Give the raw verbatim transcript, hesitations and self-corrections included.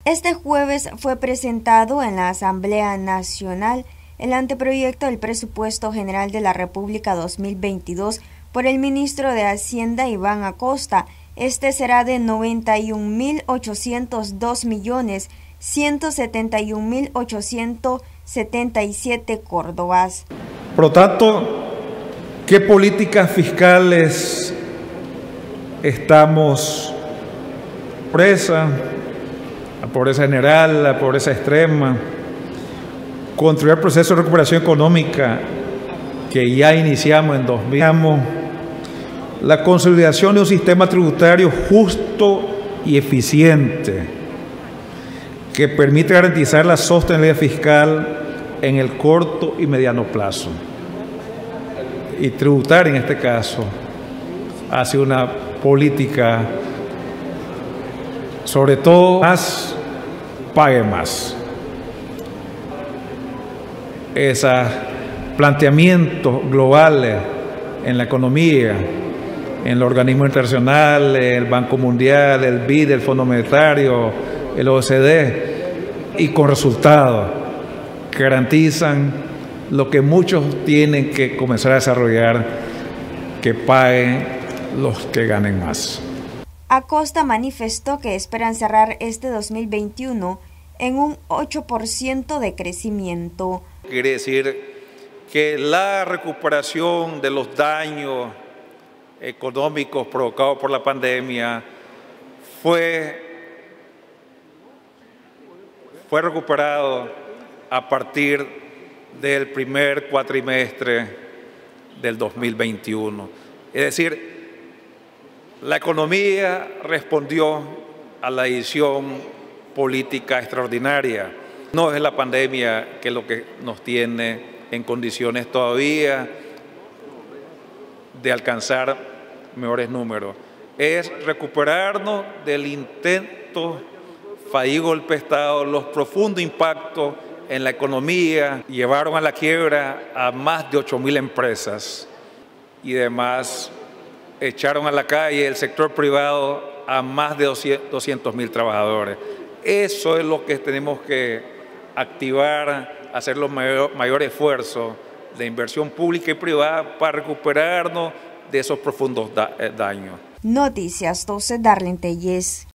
Este jueves fue presentado en la Asamblea Nacional el anteproyecto del Presupuesto General de la República dos mil veintidós por el ministro de Hacienda Iván Acosta. Este será de noventa y un mil ochocientos dos millones ciento setenta y un mil ochocientos setenta y siete córdobas. Por lo tanto, ¿qué políticas fiscales estamos presa? La pobreza general, la pobreza extrema, construir el proceso de recuperación económica que ya iniciamos en dos mil, la consolidación de un sistema tributario justo y eficiente que permite garantizar la sostenibilidad fiscal en el corto y mediano plazo. Y tributar en este caso hacia una política, sobre todo, más pague más. Esos planteamientos globales en la economía, en los organismos internacionales, el Banco Mundial, el B I D, el Fondo Monetario, el O E C D, y con resultados que garantizan lo que muchos tienen que comenzar a desarrollar, que paguen los que ganen más. Acosta manifestó que esperan cerrar este dos mil veintiuno en un ocho por ciento de crecimiento. Quiere decir que la recuperación de los daños económicos provocados por la pandemia fue, fue recuperado a partir del primer cuatrimestre del dos mil veintiuno. Es decir, la economía respondió a la decisión política extraordinaria. No es la pandemia que es lo que nos tiene en condiciones todavía de alcanzar mejores números. Es recuperarnos del intento fallido golpe de Estado, los profundos impactos en la economía llevaron a la quiebra a más de ocho mil empresas y además echaron a la calle el sector privado a más de doscientos mil trabajadores. Eso es lo que tenemos que activar, hacer los mayor, mayor esfuerzo de inversión pública y privada para recuperarnos de esos profundos da, eh, daños. Noticias doce, Darlene Telles.